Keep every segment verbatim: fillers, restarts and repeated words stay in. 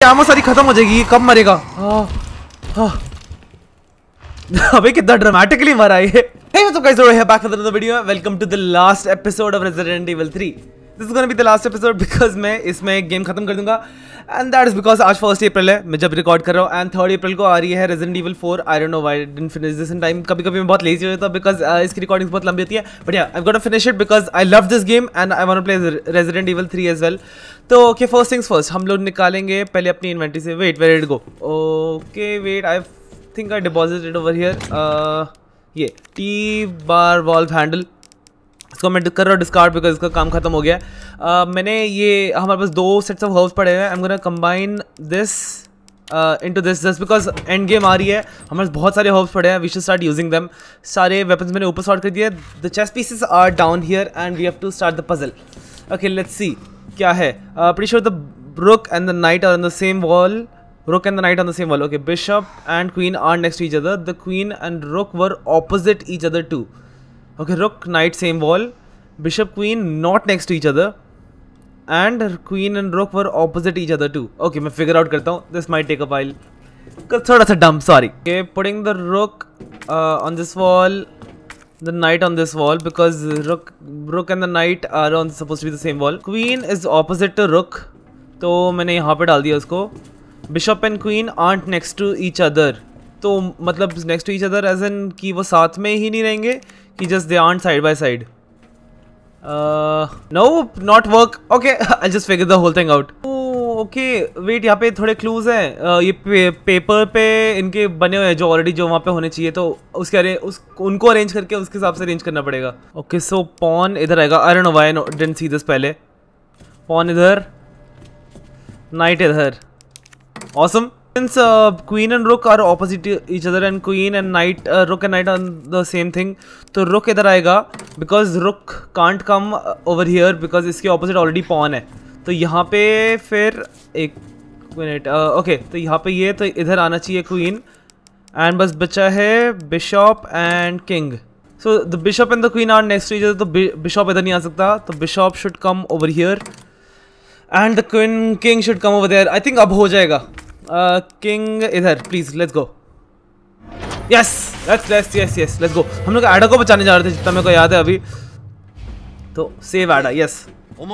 आमो सारी खत्म हो जाएगी, कब मरेगा? हाँ हाँ अबे कितना ड्रामेटिकली मरा ये। Hey what's up guys, we're here back with another video. Welcome to the last episode of Resident Evil three. This is gonna be the last episode because मैं इसमें गेम खत्म कर दूंगा and that is because आज first April है मैं जब record कर रहा हूँ and थर्ड अप्रैल को आ रही है Resident Evil four. I don't know why I didn't finish this in time. कभी कभी मैं बहुत लेजी हो जाता हूँ because uh, इसकी रिकॉर्डिंग बहुत लंबी होती है, but yeah I've got to finish it because I love this game and I want to play Resident Evil three as well. तो ओके फर्स्ट थिंग्स फर्स्ट, हम लोग निकालेंगे पहले अपनी इन्वेंटरी से। Wait where it go. Okay wait, I think I deposited over here ये T bar valve handle. इसको मैं कर रहा हूँ डिस्कार्ड बिकॉज इसका काम खत्म हो गया है। uh, मैंने ये हमारे पास दो सेट्स ऑफ हर्ब्स पड़े हुए हैं। I am gonna combine this into this just because end game आ रही है, हमारे पास बहुत सारे हर्ब्स पड़े हैं। We should start using them. सारे वेपन्स मैंने ऊपर सॉर्ट कर दिए। The chest pieces are down here and we have to start the puzzle. Okay let's see क्या है। Pretty sure the rook and the knight are on the same wall. Rook and the knight on the same wall. Okay, bishop and queen are next to each other. The queen and rook were opposite each other too. Okay, rook knight same wall. Bishop queen not next to each other. And queen and rook were opposite each other too. Okay, मैं figure out करता हूँ. This might take a while. थोड़ा सा dumb, sorry. Okay, putting the rook uh, on this wall. The knight on this wall because rook rook and the knight are on supposed to be the same wall. Queen is opposite to rook, तो मैंने यहाँ पे डाल दिया उसको। Bishop and queen aren't next to each other, तो मतलब next to each other as in कि वो साथ में ही नहीं रहेंगे कि just they aren't side by side. Uh, no, not work. Okay, I'll just figure the whole thing out. Okay wait, यहाँ पे थोड़े क्लूज हैं। uh, ये पे, पेपर पे इनके बने हुए हैं जो ऑलरेडी जो वहाँ पे होने चाहिए, तो उसके अरे उस उनको अरेंज करके उसके हिसाब से अरेंज करना पड़ेगा। ओके सो पॉन इधर आएगा। I don't know why I didn't see this पहले। पॉन इधर, नाइट इधर। Awesome. Since queen and rook are opposite each other and queen and knight rook and knight on the same thing, तो rook इधर आएगा because rook can't come over here because इसके opposite already pawn है। तो यहाँ पे फिर एक मिनट, ओके तो यहाँ पे ये तो इधर आना चाहिए क्वीन एंड बस बचा है bishop and king. So the bishop and the queen are next to each other, तो बिशॉप इधर नहीं आ सकता, तो bishop should come over here and the queen king should come over there. I think अब हो जाएगा। किंग uh, इधर please, let's go. Yes let's let's yes yes let's go. हम लोग एडा को बचाने जा रहे थे जितना मेरे को याद है अभी, तो सेव एडा। यस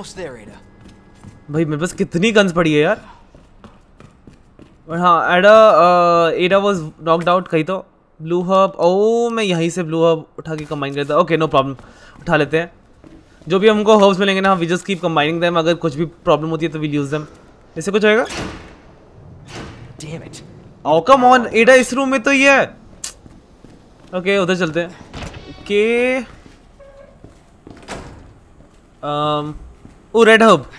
भाई मेरे पास कितनी गन्स पड़ी है यार। और हाँ एडा एडा वाज नॉकड आउट कहीं। तो ब्लू हर्ब, ओ मैं यहीं से ब्लू हर्ब उठा के कंबाइन करता। ओके नो प्रॉब्लम, उठा लेते हैं। जो भी हमको हर्ब्स मिलेंगे ना, we just keep combining them. अगर कुछ भी प्रॉब्लम होती है तो वी यूज देम। इससे कुछ होएगा? ओ कम ऑन, एडा इस रूम में तो ये है। ओके उधर चलते हैं। के um, ओ रेड हर्ब,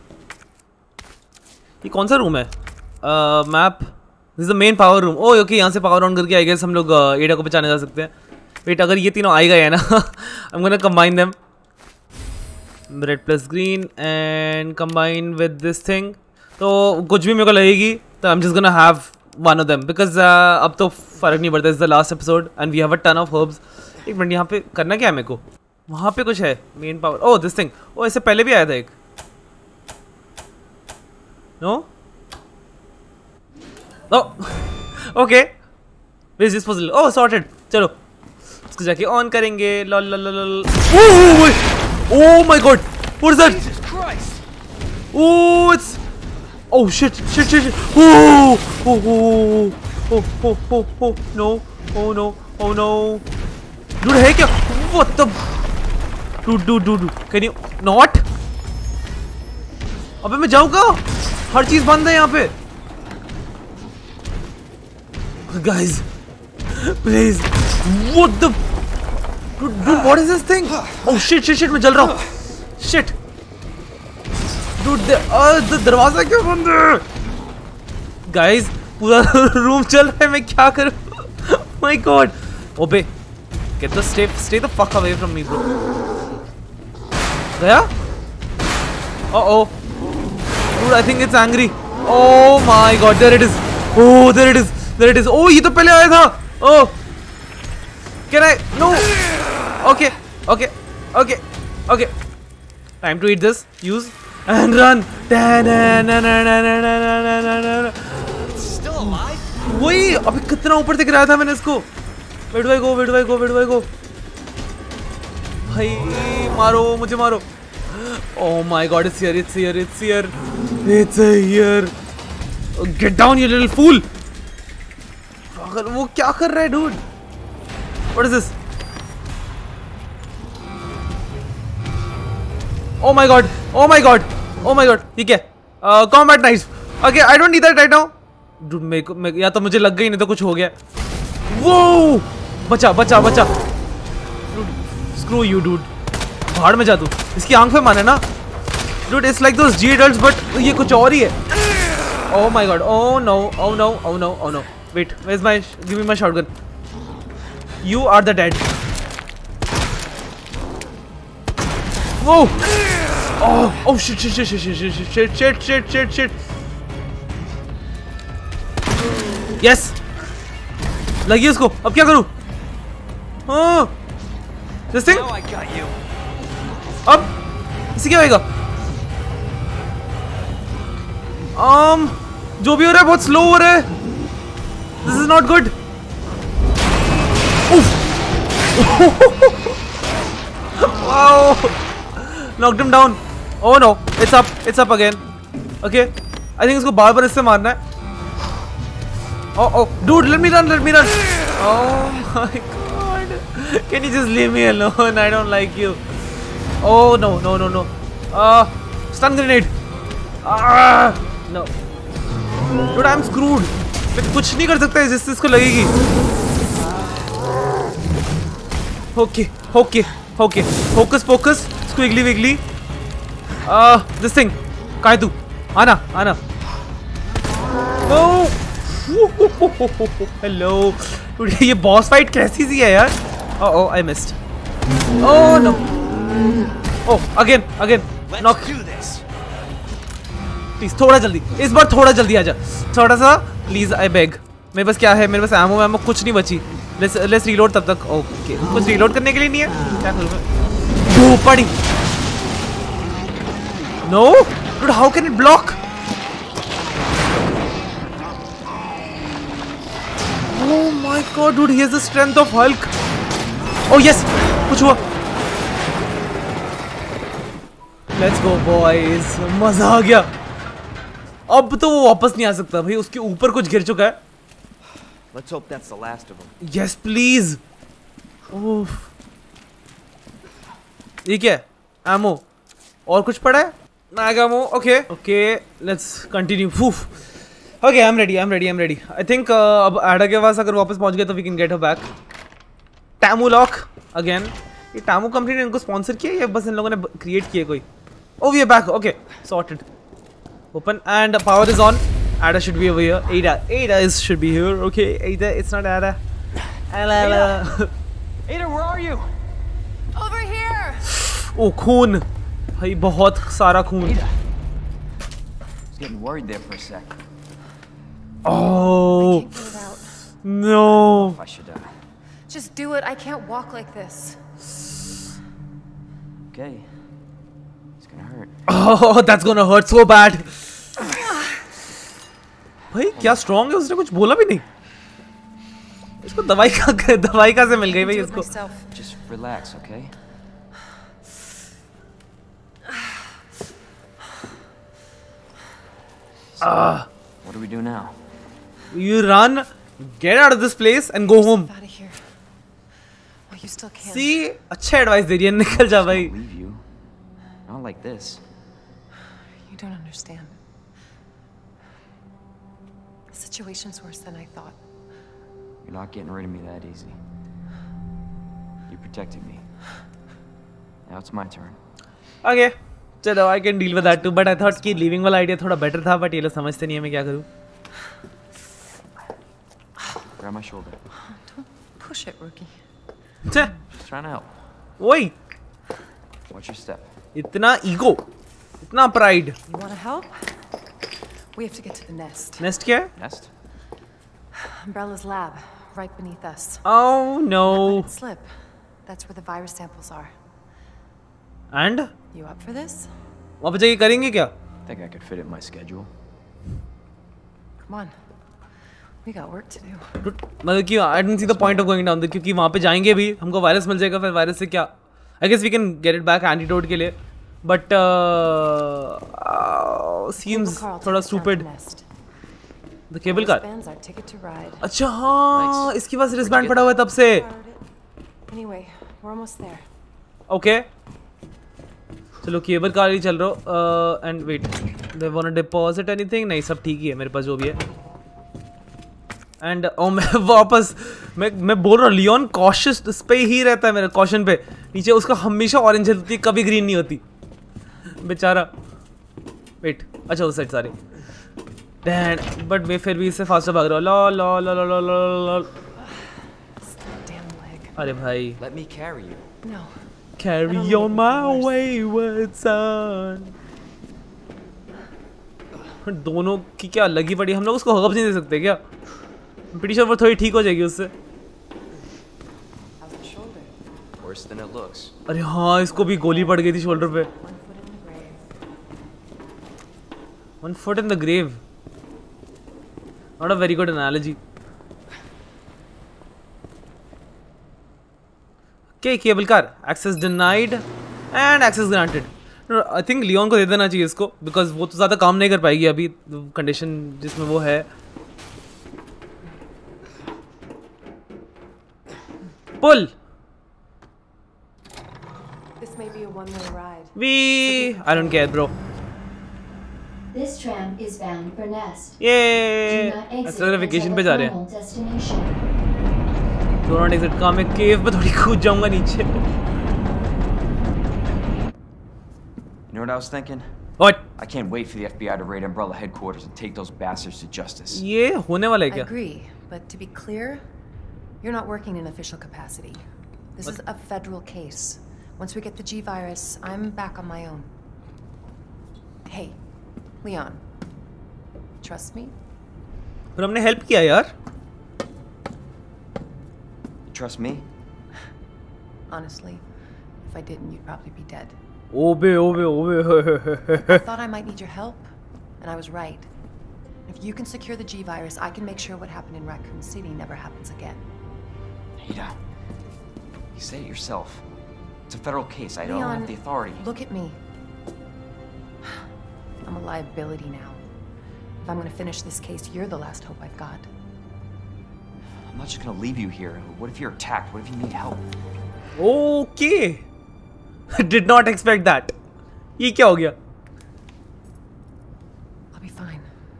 ये कौन सा रूम है? Map, this is the main power room. Oh okay, यहाँ से पावर ऑन करके आई गेस हम लोग एडा को बचाने जा सकते हैं। वेट, अगर ये तीनों आई गए हैं ना I am gonna combine them. Red plus green and combine with this thing, तो कुछ भी मेरे को लगेगी तो I am just gonna have one of them because अब तो फर्क नहीं पड़ता। Is the last episode and we have a ton of herbs. एक मिनट, यहाँ पे करना क्या है मेरे को? वहाँ पे कुछ है main power. Oh this thing, oh इससे पहले भी आया था एक। No? Oh, okay. Where is this puzzle? Oh, sorted. चलो, इसको जाके ऑन करेंगे। Lol lol lol. Oh, oh my God! What is that? Jesus Christ! Oh, it's. Oh shit! Shit! Shit! Shit! Oh! Oh! Oh! Oh! Oh! Oh! No! Oh no! Oh no! Dude, है क्या? What the? Dude, dude, dude, dude. Can you not? अबे मैं जाऊँ कहाँ? हर चीज बंद है यहाँ पे। Guys, please. What the? Dude, dude, what is this thing? Oh shit, shit, shit, मैं जल रहा हूँ। Shit. Dude, the दरवाजा क्यों बंद है? Guys, पूरा रूम चल रहा है, मैं क्या करूँ? My God. ओबे, get the stay, stay the fuck away from me, bro. गया? Uh oh. Dude, I think it's angry. Oh my God, there it is. Oh, there it is. There it is. Oh, ये तो पहले आया था. Oh, can I? No. Okay, okay, okay, okay. Time to eat this. Use and run. Da, na, na, na, na, na, na, na, na, na. वही अभी कितना ऊपर से गिराया था मैंने इसको। वेट भाई गो, वेट भाई गो, वेट भाई गो। भाई मारो मुझे, मारो। Oh my God, it's here, it's here, it's here, it's here. Get down, you little fool. पागल, वो क्या कर रहा है, dude? What is this? Oh my God, oh my God, oh my God. ठीक है, combat knives. Okay, I don't need that right now. Dude, मेरे को, मेरे, या तो मुझे लग गई नहीं तो कुछ हो गया। Whoa! बचा, बचा, बचा। Dude, screw you, dude. भाड़ में जा तू। इसकी आंख पे माने ना। Dude, it's like those G adults, but ये कुछ और ही है। Oh my God, oh no, oh no, oh no, oh no. Wait, where's my? Give me my shotgun. You are the dead. Whoa! Oh, oh shit, shit, shit, shit, shit, shit, shit, shit, shit, shit, shit. Yes. लगी उसको। अब क्या करूँ? हाँ। This thing? Now I got you. अब इसे क्या होएगा? Um, जो भी हो रहा है बहुत स्लो हो रहा है। This is not good. Oof. Wow. Knocked him down. Oh no, it's up, it's up again. Okay, I think इसको बार बार इससे मारना है। Oh oh, dude, let me run, let me run. Oh my God, can you just leave me alone? I don't like you. Oh no, no, no, no. Uh, stun grenade. Ah, no. Dude, I'm screwed. मैं कुछ नहीं कर सकता जिससे इसको लगेगी। Okay, okay, okay. Focus, focus. Squiggly, wiggly. Uh, this thing. कहाँ है तू? आना, आना. Oh. Hello. Dude, ये boss fight कैसी सी है यार? Oh, oh, I missed. Oh no. Oh, again, again. Knock. Please, थोड़ा जल्दी। इस बार थोड़ा जल्दी आजा। थोड़ा सा, please, I beg. मेरे पास क्या है? मेरे पास ammo, ammo कुछ नहीं बची। Let's let's reload तब तक। Okay. कुछ reload करने के लिए नहीं है? क्या करूँ मैं? Oh, पड़ी। No, dude, how can it block? Oh my God, dude, he has the strength of Hulk. Oh yes, कुछ हुआ। Let's go, boys. मजा आ गया। अब तो वो वापस नहीं आ सकता भाई, उसके ऊपर कुछ गिर चुका है। Let's hope that's the last of them. Yes, please. Oof. ये क्या है? Ammo. और कुछ पड़ा है? Mag ammo. Okay. Okay. Let's continue. Oof. Okay, I'm ready. I'm ready. I'm ready. I think uh, अब Ada के पास अगर वापस पहुंच गए तो we can get her back. Tamu lock again. ये Tamu company ने इनको sponsor किया या बस इन लोगों ने create किया कोई? Oh, we are back. Okay, sorted. Open and power is on. Ada should be over here. Ada, Ada is should be here. Okay, Ada, it's not Ada. Ada. Ada, Ada, where are you? Over here. Oh, खून. भाई बहुत सारा खून. Ada. I was getting worried there for a sec. Oh. I can't get it out. No. I should uh Just do it. I can't walk like this. Okay. It's gonna hurt. Oh, that's gonna hurt so bad. भाई क्या strong है, उसने कुछ बोला भी नहीं। इसको दवाई का दवाई कहाँ से मिल गई भाई इसको? Just relax, okay? Ah. What do we do now? You run, get out of this place and go home. Out of here. Well, you still can. See, अच्छा एडवाइस दे रही है, निकल जा भाई। Leave you. Not like this. You don't understand. The situation's worse than I thought. You're not getting rid of me that easy. You protected me. Now it's my turn. Okay, चलो, I can deal with that too. But I thought कि leaving वाला idea थोड़ा better था, but ये लोग समझते नहीं है मैं क्या करूँ। Grab my shoulder. Don't push it, rookie. छे, Just trying to help. वही, Watch your step. इतना ego, इतना pride. You want to help? We have to get to the nest. Nest क्या है? Nest? Umbrella's lab, right beneath us. Oh no. Let it slip. That's where the virus samples are. And? You up for this? वहाँ पे जाके करेंगे क्या? Think I could fit it in my schedule. Come on. We got work to do. मतलब कि I don't see the point of going down there, क्योंकि वहाँ पे जाएंगे भी, हमको वायरस मिल जाएगा, फिर वायरस से क्या, I guess we can get it back antidote के लिए, बट सीम्स थोड़ा स्टूपिड। द केबल कार, अच्छा हाँ, इसके पास रिस्टबैंड पड़ा हुआ है तब से। Anyway, we're almost there. Okay चलो केबल कार ही चल रहा हो। And wait, they want to deposit anything? नहीं, सब ठीक ही है मेरे पास जो भी है। एंड ओ मैं वापस मैं मैं बोल रहा हूँ, लियोन कॉशियस इस पे ही रहता है, मेरे कॉशन पे नीचे उसका हमेशा ऑरेंज होती है, कभी ग्रीन नहीं होती बेचारा। वेट, अच्छा उस साइड सारे डैड, बट मैं फिर भी इससे फास्टर भाग रहा हूँ। ला ला ला ला ला ला। अरे भाई, Let me carry you. No. carry on my wayward son। दोनों की क्या लगी पड़ी, हम लोग उसको हक नहीं दे सकते क्या? pretty sure वो थोड़ी ठीक हो जाएगी उससे। Worse than it looks. अरे हाँ, इसको भी गोली पड़ गई थी शोल्डर पे। One foot in the grave. Not a very good analogy. Okay, cable car. Access denied and access granted. No, I think Leon को दे देना चाहिए इसको, because वो तो ज़्यादा काम नहीं कर पाएगी अभी कंडीशन जिसमें वो है। Pull. This may be a one-way ride. We. I don't care, bro. This tram is bound for Nest. Yay! Do not exit ऐसा वेकेशन पे until जा the रहे हैं। final destination. Do not exit का मैं केव पे थोड़ी कूद जाऊंगा नीचे। You know what I was thinking? What? I can't wait for the F B I to raid Umbrella headquarters and take those bastards to justice. ये होने वाला है I क्या? agree, but to be clear, you're not working in official capacity. This is a federal case. Once we get the G virus, I'm back on my own. Hey, Leon, trust me? पर हमने help किया यार। Trust me? Honestly, if I didn't, you'd probably be dead. ओबे ओबे ओबे। I thought I might need your help, and I was right. If you can secure the G virus, I can make sure what happened in Raccoon City never happens again. Ada, you said it yourself. It's a federal case. I don't Leon, have the authority. Look at me. I'm a liability now. If I'm gonna finish this case, you're the last hope I've got. I'm not just gonna leave you here. What if you're attacked? What if you need help? Okay. Did not expect that. ये क्या हो गया? I'll be fine.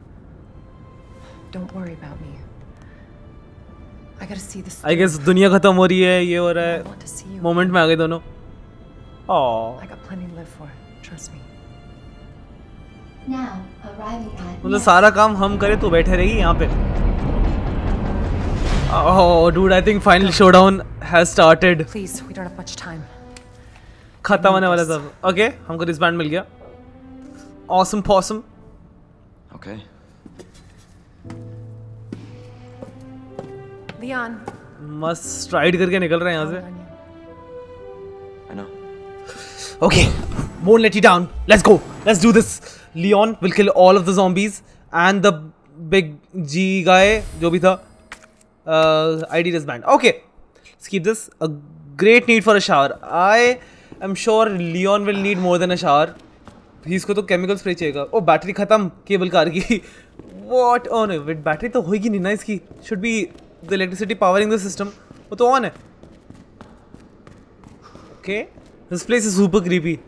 Don't worry about me. I gotta see this. I guess दुनिया खत्म हो रही है, ये हो रहा I है। want to see you. Moment में आ गए दोनों। Aww. I got plenty to live for. Trust me. Now arriving at मतलब Nest. सारा काम हम करें तो बैठे रहेगी यहाँ पे। Oh, dude, I think final showdown has started. Please, we don't have much time. खत्म होने वाला सब। Okay, हमको रिस्बैंड मिल गया। Awesome, possum. Okay. Leon. मस्त स्ट्राइड करके निकल रहे हैं यहाँ से। count on you. I know. Okay, won't let you down. Let's go. Let's do this. Leon will kill all of the zombies and the big G guy, जो भी था. Uh, I D wristband. Okay, let's keep this. A great need for a shower. I am sure Leon will need more than a shower. इसको तो chemical spray चाहिएगा. Oh, battery खत्म cable car की. What? Oh no, wait, battery तो होगी नहीं ना इसकी. Should be the electricity powering the system. वो तो on है. Okay. This place is super creepy.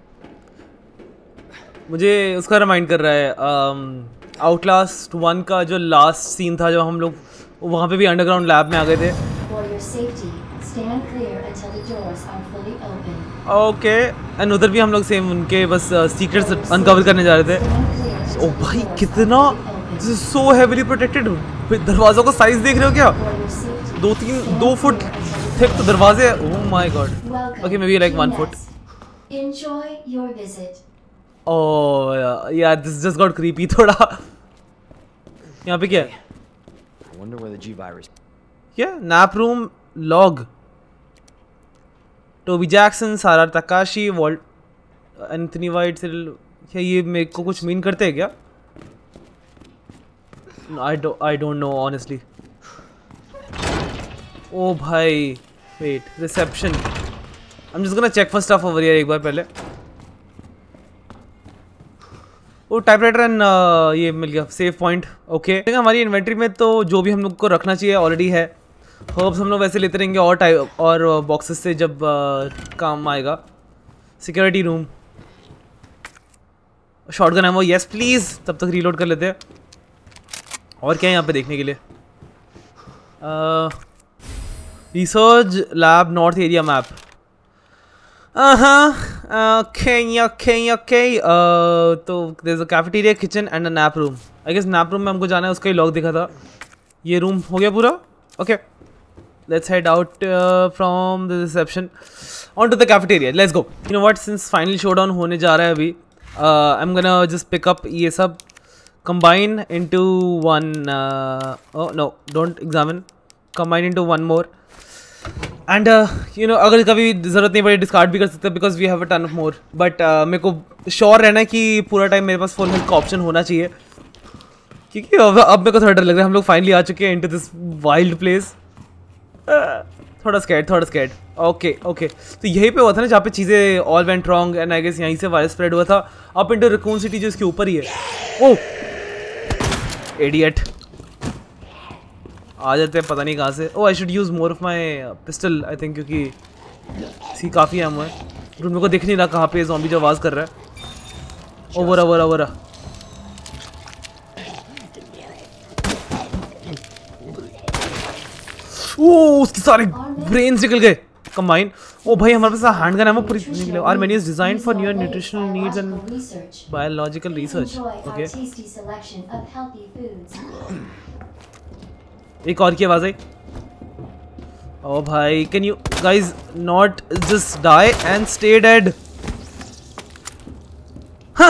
मुझे उसका रिमाइंड कर रहा है आउटलास्ट वन का जो लास्ट सीन था, जब हम लोग वहाँ पे भी अंडरग्राउंड लैब में आ गए थे। For your safety, stand clear until the doors are fully open. Okay, and उधर भी हम लोग सेम उनके बस सीक्रेट्स अनकवर करने जा रहे थे। Stand clear to ओ the भाई doors कितना fully open. This is so heavily protected. दरवाजों का साइज देख रहे हो क्या? For your safety, दो तीन stand दो foot clear until the thick तो doors दरवाजे। Oh my god. Welcome okay, may be like to one foot. Nest. Enjoy your visit. Oh यार, दिस जस्ट गॉट क्रीपी थोड़ा। यहाँ पे क्या है? I wonder where the G virus. क्या? Nap room log. Toby Jackson, Sarah Takashi, Walt, Anthony White, क्या ये मेरे को कुछ मीन करते हैं क्या? I don't I don't know honestly. Oh भाई, wait, reception. I'm just gonna check for stuff over here एक बार पहले. वो टाइपराइटर एंड ये मिल गया सेव पॉइंट. ओके, हमारी इन्वेंट्री में तो जो भी हम लोग को रखना चाहिए ऑलरेडी है. हर्ब्स हम लोग वैसे लेते रहेंगे और टाइप और बॉक्सेस से जब uh, काम आएगा. Security room, shotgun ammo, yes please. तब तक रीलोड कर लेते हैं. और क्या है यहाँ पे देखने के लिए? Research lab north area map. Okay okay okay. तो there is a cafeteria, kitchen and a nap room. I guess nap room में हमको जाना है, उसका ही लॉक दिखा था. ये रूम हो गया पूरा. Okay, let's head out from the reception on to the cafeteria. Let's go. You know what, since final showdown होने जा रहा है अभी, I am gonna just pick up ये सब, combine into one. Uh, oh no, don't examine. Combine into one more. And uh, you know, अगर कभी ज़रूरत नहीं पड़े डिस्कार्ड भी कर सकते हैं because we have a ton of more. But uh, मेरे को श्योर रहना है कि पूरा टाइम मेरे पास फुल हेल्थ का ऑप्शन होना चाहिए, क्योंकि अब अब मेरे को थोड़ा डर लग रहा है. हम लोग फाइनली आ चुके हैं into this wild place. uh, थोड़ा स्कैर्ड थोड़ा स्कैर्ड. ओके ओके, तो यहीं पे हुआ था ना जहाँ पे चीज़ें all went wrong, and I guess यहीं से वायरस स्प्रेड हुआ था अप इनटू रैकून सिटी जो इसके ऊपर ही है. ओह इडियट, आ जाते हैं पता नहीं कहाँ से. Oh I should use more of my pistol I think, क्योंकि सी काफ़ी है हमें. मेरे को दिख नहीं रहा कहाँ पे ज़ॉम्बी जो आवाज़ कर रहा है. ओ बोरा बोरा बोरा. ओह उसके सारे ब्रेन्स निकल गए. कंबाइन. ओ भाई हमारे पास हैंड गन है वो पूरी निकले. Our menu is designed for new nutritional needs and biological research. Okay, एक और की आवाज आई. ओ भाई, can you guys not just die and stay dead? हाँ,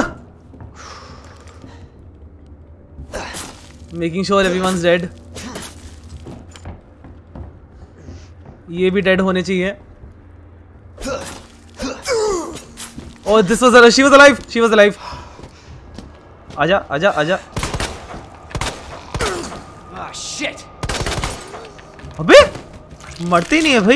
मेकिंग श्योर एवरीवनस डेड. ये भी डेड होने चाहिए. Oh, this was a, she was alive. She was alive. आजा आजा आजा. Ah shit. अबे मरते ही नहीं है भाई.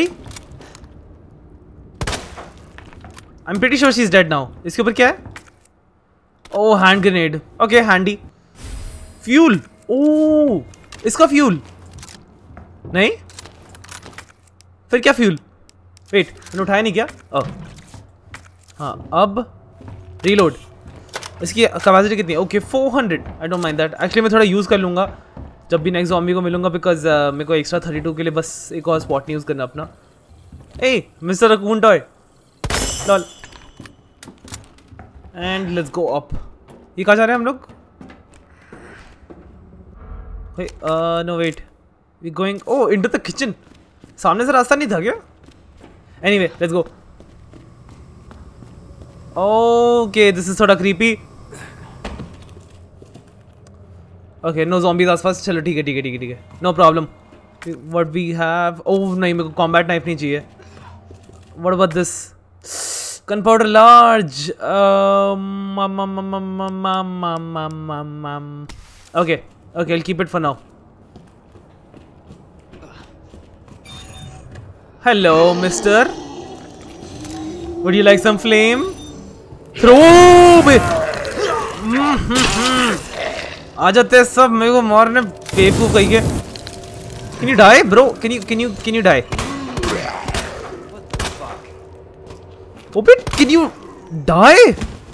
I'm pretty sure she's dead now. इसके ऊपर क्या है? Oh, hand grenade. Okay, handy. Fuel. Oh, इसका fuel. नहीं? फिर क्या फ्यूल? वेट, मैंने उठाया नहीं क्या? ओह हाँ, अब रीलोड. इसकी कैपेसिटी कितनी है? Okay four hundred. I don't mind that. Actually मैं थोड़ा यूज़ कर लूँगा जब भी नेक्स्ट ज़ॉम्बी को मिलूँगा, बिकॉज uh, मेरे को एक्स्ट्रा थर्टी टू के लिए बस एक और स्पॉट नहीं यूज़ करना अपना. A mister raccoon toy LOL. And let's go up. ये कहाँ जा रहे हैं हम लोग? No wait, we going oh into the kitchen. सामने से रास्ता नहीं था क्या? Anyway let's go. Okay this is थोड़ा क्रीपी. ओके नो ज़ॉम्बीज़ आसपास. चलो ठीक है ठीक है ठीक है ठीक है, no problem. What we have? Oh नहीं, मेरे को कॉम्बैट नाइफ नहीं चाहिए. What about this? Gunpowder large. Okay okay, I will keep it for now. Hello, mister. Would you like some flame? Throw it. आ जाते हैं सब मेरे को मारने बेवकूफ कहीं के. Can you die, bro? Can you can you can you die? Oh, bit. Can you die?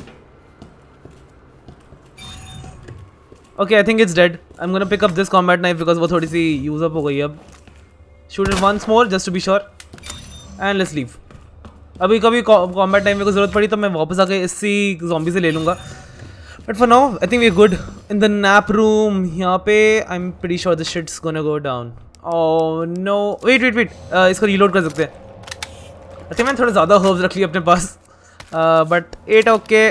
Okay, I think it's dead. I'm gonna pick up this combat knife because वो थोड़ी सी use up हो गई अब. Shoot it once more just to be sure. And let's leave. अभी कभी combat time में को जरूरत पड़ी तो मैं वापस आके इसी ज़ॉम्बी से ले लूँगा. But for now I think we are good. In the nap room यहाँ पे I am pretty sure the shit's gonna go down. Oh no, wait wait wait, इसको रीलोड कर सकते हैं. आई थिंक मैंने थोड़ा ज़्यादा हर्ब्स रख लिए अपने पास, but at okay.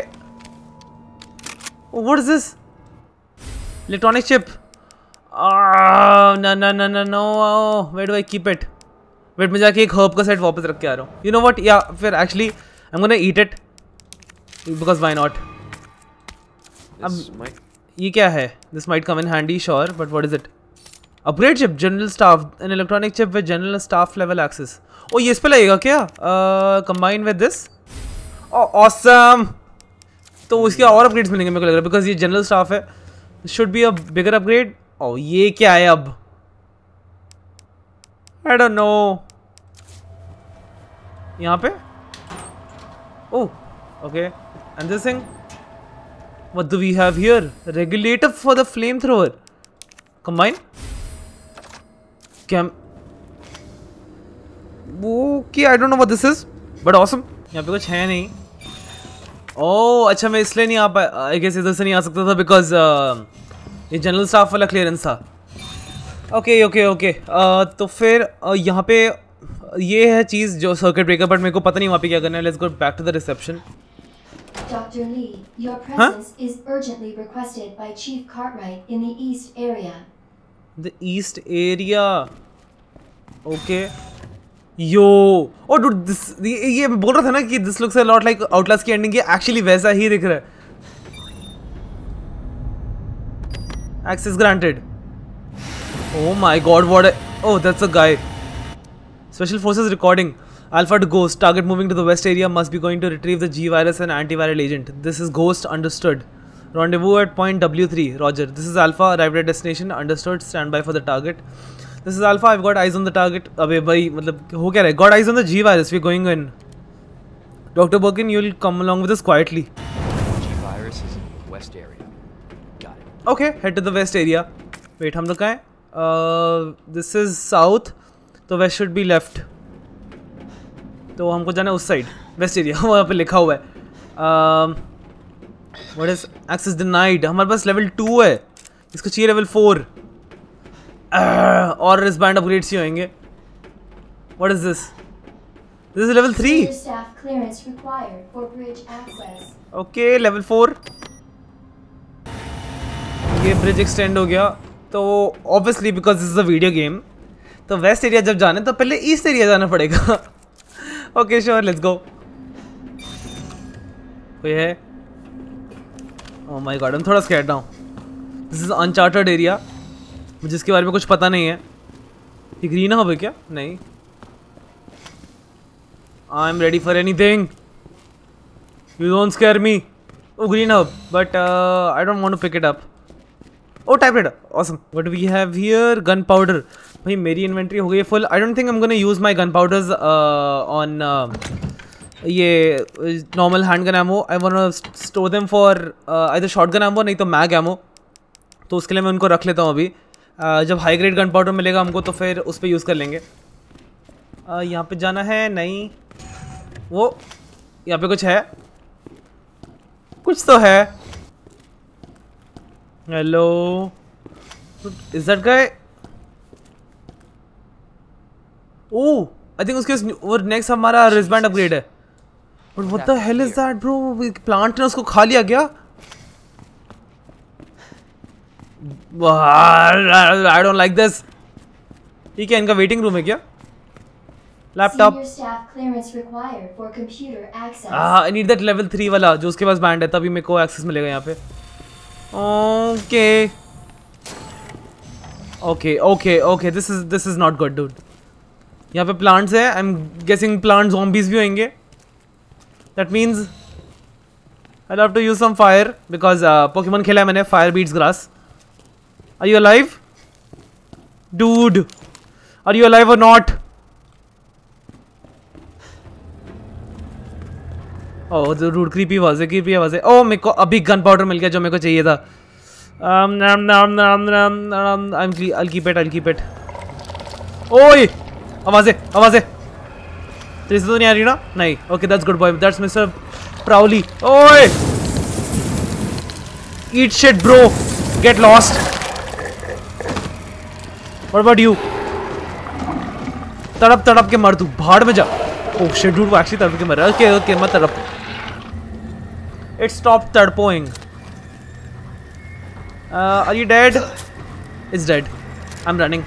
What is this? Electronic chip. No no no no no, where do I keep it? Wait मैं जाके एक हर्ब का सेट वापस रख के आ रहा हूँ. यू नो व्हाट, या फिर actually I am gonna eat it because why not. अब ये क्या है? This might come in handy sure, but what is it? Upgrade chip, general staff, an electronic chip with general staff level access. ओ ये इस पे लगेगा क्या? Combine with this. ऑसम। तो उसके और अपग्रेड्स मिलेंगे मेरे को लग रहा है, बिकॉज ये जनरल स्टाफ है। Should be a bigger upgrade. ओ ये क्या है अब? I don't know. यहाँ पे oh okay, and this thing, what do we have here? Regulator for the flamethrower. Combine. Cam. Okay, I don't know what this is, but awesome. यहाँ पे कुछ है नहीं। ओह अच्छा, मैं इसलिए नहीं आ पाया, आई गेस इधर से नहीं आ सकता था बिकॉज ये जनरल स्टाफ वाला क्लियरेंस था। ओके ओके ओके, तो फिर uh, यहाँ पे ये है चीज़ जो सर्किट ब्रेकर, बट मेरे को पता नहीं वहाँ पे क्या करना है। Let's go back to the reception. Doctor Lee, your presence huh? is urgently requested by Chief Cartwright in the East area. The East area. Okay. Yo. Oh dude, this ये, ये मैं बोल रहा था ना कि this looks a lot like Outlast की ending, ये actually वैसा ही दिख रहा है। Access granted. Oh my God, what a... Oh, that's a guy. Special Forces recording. Alpha to Ghost. Target moving to the west area must be going to retrieve the G-Virus and antiviral agent. This is Ghost. Understood. Rendezvous at point W three. Roger. This is Alpha. Arrived at destination. Understood. Stand by for the target. This is Alpha. I've got eyes on the target. अबे भाई मतलब हो क्या रहा है? Got eyes on the G-Virus. We're going in. Doctor Birkin, you'll come along with us quietly. G-Virus is in the west area. Got it. Okay. Head to the west area. Wait, हम लोग कहाँ हैं? Uh, this is south. तो west should be left. तो हमको जाना है उस साइड, वेस्ट एरिया। वहाँ पे लिखा हुआ है व्हाट इज एक्सेस डिनाइड। हमारे पास लेवल टू है, इसको चाहिए लेवल फोर। और इस बैंड अपग्रेड्स ही होंगे। What is this? This is level three. Okay level four. ये ब्रिज एक्सटेंड हो गया, तो obviously because this is a video game, तो वेस्ट एरिया जब जाना है तो पहले ईस्ट एरिया जाना पड़ेगा। Okay sure, let's go. कोई है? Oh my god, I am थोड़ा scared now. This is uncharted area, मुझे इसके बारे में कुछ पता नहीं है। ये ग्रीन हब है क्या? नहीं। I am ready for anything, you don't scare me. ओ green herb, but I don't want to pick it up. ओ typewriter, awesome. What we have here? Gunpowder. भाई मेरी इन्वेंट्री हो गई है full. I don't think I am gonna use my gunpowders on ये normal handgun ammo. I want to store them for either shotgun ammo नहीं तो mag ammo, तो उसके लिए मैं उनको रख लेता हूँ अभी। uh, जब हाई ग्रेड गन पाउडर मिलेगा हमको तो फिर उस पर यूज़ कर लेंगे। uh, यहाँ पे जाना है? नहीं। वो यहाँ पे कुछ है, कुछ तो है। Hello, is that guy? Oh I think उसके वो नेक्स्ट हमारा रिस्टबैंड अपग्रेड है। But what the hell is that bro? Plant ने उसको खा लिया क्या? I don't like this. ठीक है, इनका वेटिंग रूम है क्या? Laptop. I need that level three वाला जो उसके पास बैंड है, तभी मेरे को एक्सेस मिलेगा यहाँ पे। Okay okay okay okay, this is this is not good dude. यहाँ पे प्लांट्स है, I am guessing plant zombies भी होंगे। That means I love to use some fire because Pokemon खेला है मैंने, fire beats grass. Are you alive dude? Are you alive और not? Oh dude, creepy आवाज़ है, क्रीपी आवाज़ है। ओह मेरे को अभी गन पाउडर मिल गया जो मेरे को चाहिए था। um, nam, nam, nam, nam, nam, I'm I'll keep it, I'll keep it. ओए आवाज़ें आवाज़ें तेरे से तो नहीं आ रही ना? नहीं। Okay that's good boy, that's mister Prowley. ओए eat shit bro, get lost. What about you? तड़प तड़प के मर तू, भाड़ में जा। ओह शिट डूड, वो एक्चुअली तड़प के मर रहा है। ओके ओके मत तड़प। इट स्टॉप तड़पोइंग। Are you dead? It's dead. I am running.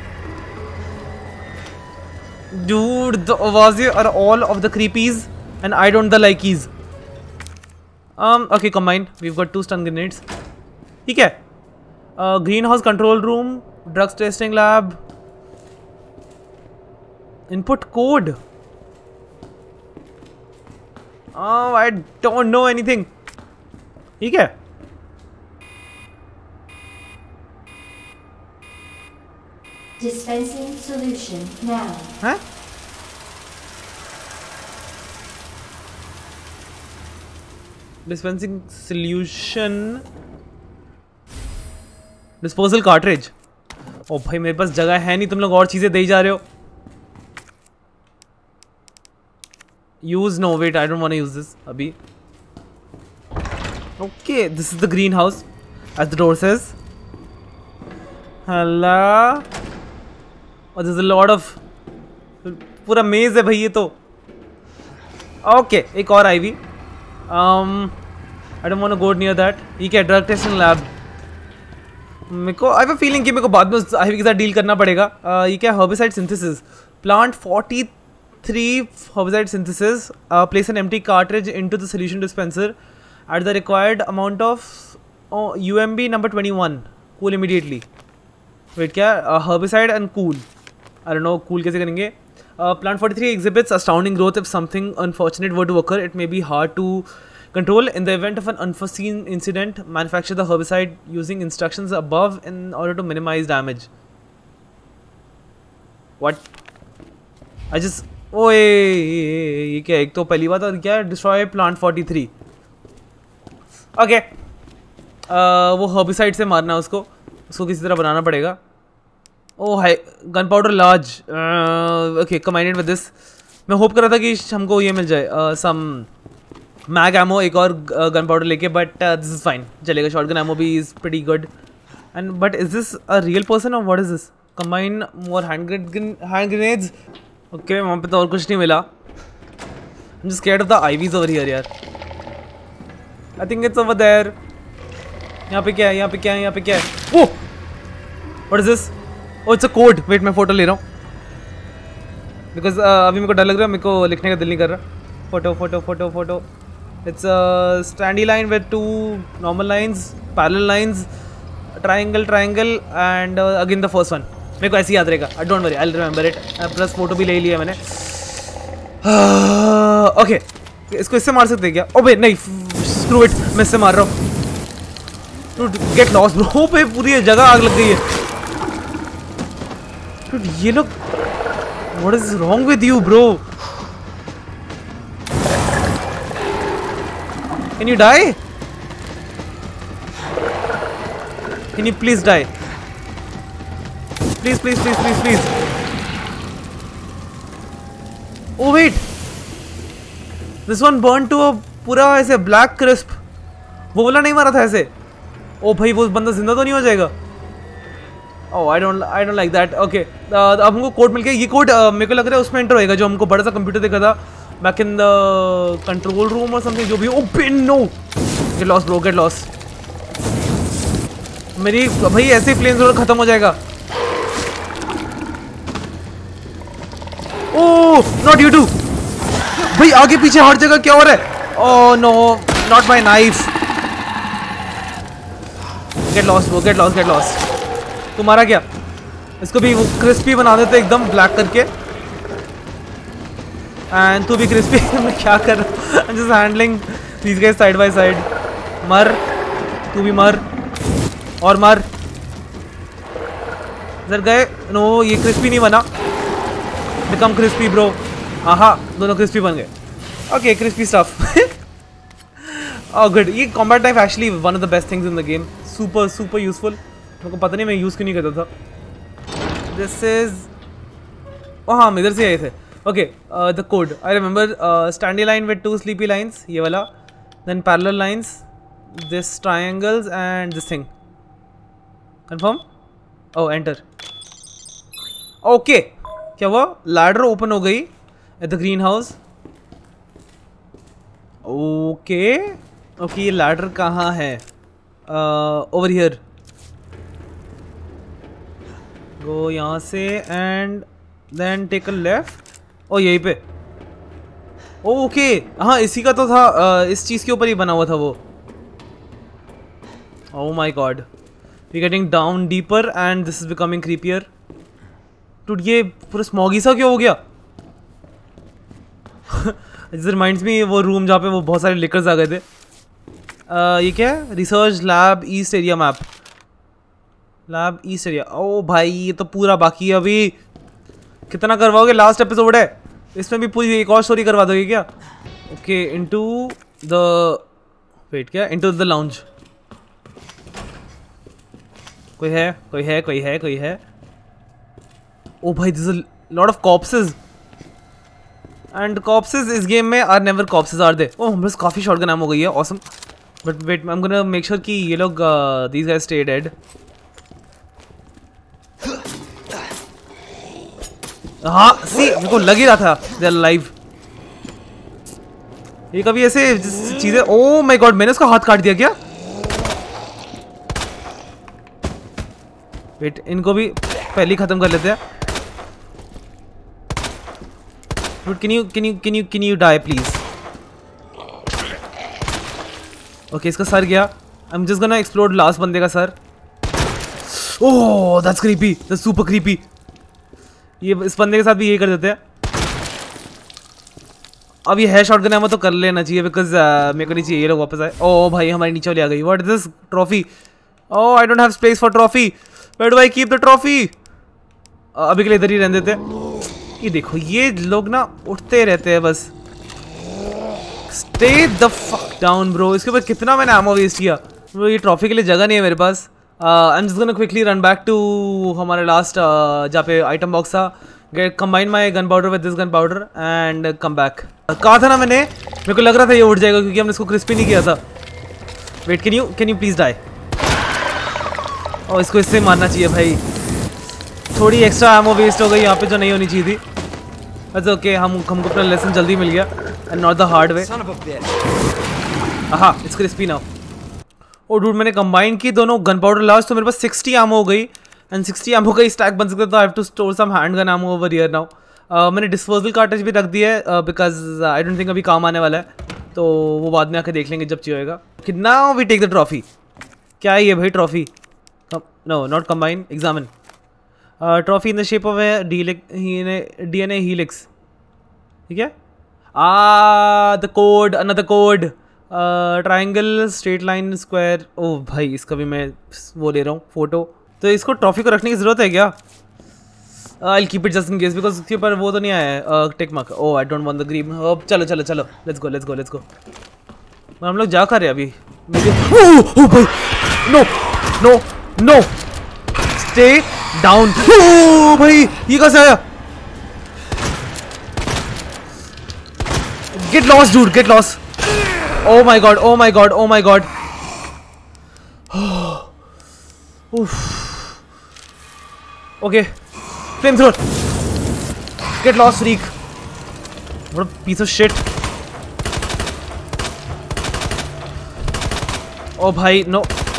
Dude, the Ovazi are all of the creepies and I don't the likies. Um, okay, combine. We've got two stun grenades. ठीक है, greenhouse control room, drugs testing lab, input code. I don't know anything. ठीक है, Dispensing solution now. हैं? Dispensing solution, disposal cartridge. ओ भाई मेरे पास जगह है नहीं, तुम लोग और चीजें दे ही जा रहे हो। Use no, wait, I don't want to use this अभी। Okay, this is the green house as the door says. Hello, और this is a lot of, पूरा मेज है भाई ये तो। ओके, एक और ivy. um I don't want to go near that। ये क्या, ड्रग टेस्टिंग लैब। मेरे को आई हैव अ फीलिंग कि मेरे को बाद में आईवी के साथ डील करना पड़ेगा। uh, ये क्या, herbicide synthesis, plant forty three herbicide synthesis, uh, place an empty cartridge into the solution dispenser at the required amount of oh, U M B number twenty-one, cool immediately। wait क्या, uh, herbicide and cool, I don't know cool कैसे करेंगे। uh, plant forty-three exhibits astounding growth if something unfortunate were to occur। it may be hard to control in the event of an unforeseen incident। manufacture the herbicide using instructions above in order to minimize damage। what, I just, ओए ये क्या, एक तो पहली बात, और क्या, destroy plant forty three. Okay, वो हर्बिसाइड से मारना है उसको, उसको किसी तरह बनाना पड़ेगा। ओ hi, gunpowder large. Okay, combined with this. मैं होप कर रहा था कि हमको ये मिल जाए, सम मैग एमो, एक और गन पाउडर लेके, बट दिस इज फाइन, चलेगा। शॉर्ट गन एमो भी is pretty good. And but is this a real person और what is this? Combine more hand hand grenades. Okay, वहाँ पे तो और कुछ नहीं मिला। I'm just scared of the I Vs over here यार। I think it's over there। यहाँ पे क्या है, यहाँ पे क्या है, यहाँ पे क्या है? Oh! What is this? Oh, it's a code। Wait, मैं फोटो ले रहा हूँ। Because uh, अभी मेरे को डर लग रहा है, मेरे को लिखने का दिल नहीं कर रहा। Photo photo photo photo. It's a standy line with two normal lines, parallel lines, triangle triangle and uh, again the first one। मेरे को ऐसे याद रहेगा। I don't worry, I will remember it. Plus photo भी ले लिया मैंने। Okay, इसको इससे मार सकते हैं क्या? ओबे नहीं, स्क्रू इट, मैं इससे मार रहा हूँ। Get lost bro. पे पूरी जगह आग लग गई है। Dude, ये लोग, what is wrong with you bro? Can you die? Can you please die? Please, please, please, please, please. Oh wait, this one burned to a पूरा ऐसे black crisp। वो बोला नहीं मारा था ऐसे। ओ भाई, वो बंदा जिंदा तो नहीं हो जाएगा? Oh, I don't, I don't like that। Okay, uh, अब हमको कोड मिल गया। ये कोड uh, मेरे को लग रहा है उसमें एंटर होएगा, जो हमको बड़ा सा कंप्यूटर देखा था back in the control room or something, जो भी। Oh no, get lost bro, get lost। मेरी भाई ऐसे ही फ्लेम जोन खत्म हो जाएगा। ओह, नॉट यू टू भाई, आगे पीछे हर जगह क्या हो रहा है? Oh no, not my knife. Get lost bro, get lost, get lost. तुम्हारा क्या? इसको भी वो क्रिस्पी बना देते एकदम ब्लैक करके। एंड तू भी क्रिस्पी। मैं क्या कर रहा हूँ? I am just handling these guys side by side. मर, तू भी मर, और मर। इधर गए। नो, ये क्रिस्पी नहीं बना। Become crispy bro. आहा, दोनों क्रिस्पी बन गए। Okay, crispy stuff. Oh good. ये combat knife actually one of the best things in the game. Super super useful. मेरे को पता नहीं, मैं यूज़ क्यों नहीं करता था। दिस इज, ओह हाँ, हम इधर से आए थे। Okay, the code I remember. Standing line with two sleepy lines, ये वाला। Then parallel lines, this triangles and this thing. Confirm? Oh, enter. Okay, क्या हुआ? लैडर ओपन हो गई at the green house. Okay okay, ये ladder कहाँ है? Over here. Go यहाँ से and then take a left. ओ यहीं पे। ओके, हाँ इसी का तो था। uh, इस चीज़ के ऊपर ही बना हुआ था वो। Oh my god, we getting down deeper and this is becoming creepier. टूट ये पूरा स्मॉगी सा क्यों हो गया? दिस रिमाइंड्स मी वो रूम जहाँ पे वो बहुत सारे लिकर्स आ गए थे। uh, ये क्या है? Research lab east area map, lab east area. ओ भाई ये तो पूरा बाकी है अभी। कितना करवाओगे? लास्ट एपिसोड है, इसमें भी पूरी एक और स्टोरी करवा दोगे क्या? ओके इनटू द वेट क्या इनटू द लाउंज। कोई है कोई है कोई है कोई है? ओ भाई this is a lot of corpses and corpses इस गेम में are never corpses are they. ओ हमारे काफी शॉटगन एमो हो गई है, awesome. But wait I am gonna make sure कि ये लोग दीस गाइस स्टे डेड। हाँ सी मेरे को लग ही रहा था दे आर लाइव। ये कभी ऐसे चीजें, ओ माय गॉड मैंने उसका हाथ काट दिया क्या? वेट इनको भी पहले ही खत्म कर लेते हैं। But can you can you can you can you die please? Okay इसका सर गया। I am just gonna explore last बंदे का सर। Oh that's creepy, that's super creepy. ये इस बंदे के साथ भी यही कर देते हैं। अब ये है शॉटगन एमो तो कर लेना चाहिए बिकॉज uh, मेरे को नहीं चाहिए ये लोग वापस आए। ओ भाई हमारी नीचे वाली आ गई। What is this? Trophy. Oh I don't have space for trophy. Where do I keep the trophy? अभी के लिए इधर ही रहने देते हैं। ये देखो ये लोग ना उठते रहते हैं बस। Stay the fuck down bro. इसके ऊपर कितना मैंने एमो वेस्ट किया ब्रो। ये ट्रॉफी के लिए जगह नहीं है मेरे पास। I am just gonna quickly run back to हमारा लास्ट uh, जहाँ पे आइटम बॉक्स था। Get combine my gunpowder with this gunpowder and come back. कहा था ना मैंने, मेरे को लग रहा था ये उठ जाएगा क्योंकि हमने इसको क्रिस्पी नहीं किया था। Wait can you can you please die? और इसको इससे मारना चाहिए भाई। थोड़ी एक्स्ट्रा एमो वेस्ट हो गई यहाँ पे जो नहीं होनी चाहिए थी। अच्छा ओके हम हमको अपना लेसन जल्दी मिल गया and not the hard way. हाँ इट्स क्रिस्पी नाउ। ओ डूड मैंने कंबाइन की दोनों गन पाउडर लास्ट तो मेरे पास सिक्सटी एमो हो गई एंड सिक्सटी एमो का स्टैक बन सकता है तो I have to store some handgun ammo over here now. मैंने डिस्पोजल कार्टेज भी रख दिया है बिकॉज आई डोंट थिंक अभी काम आने वाला है तो वो बाद में आके देख लेंगे जब चाहिए होगा। कितना वी टेक द ट्रॉफी? क्या है ये भाई trophy? No not combine, examine. Trophy in the shape of a D N A helix. ठीक है। Ah the code another code triangle straight line square. Oh भाई इसका भी मैं वो ले रहा हूँ फोटो। तो इसको ट्रॉफी को रखने की जरूरत है क्या? I keep it just in case because उसके ऊपर वो तो नहीं आया है tick mark. Oh I don't want the green. चलो चलो चलो let's go let's go let's go. हम लोग जा कर रहे अभी। ओह ओह भाई no no no stay down. Oh भाई ये कैसे आया? Get lost dude get lost. Oh my god, oh my god, oh my god. Oof. Okay. Flamethrower. Get lost, freak. What a piece of shit. Oh भाई, no.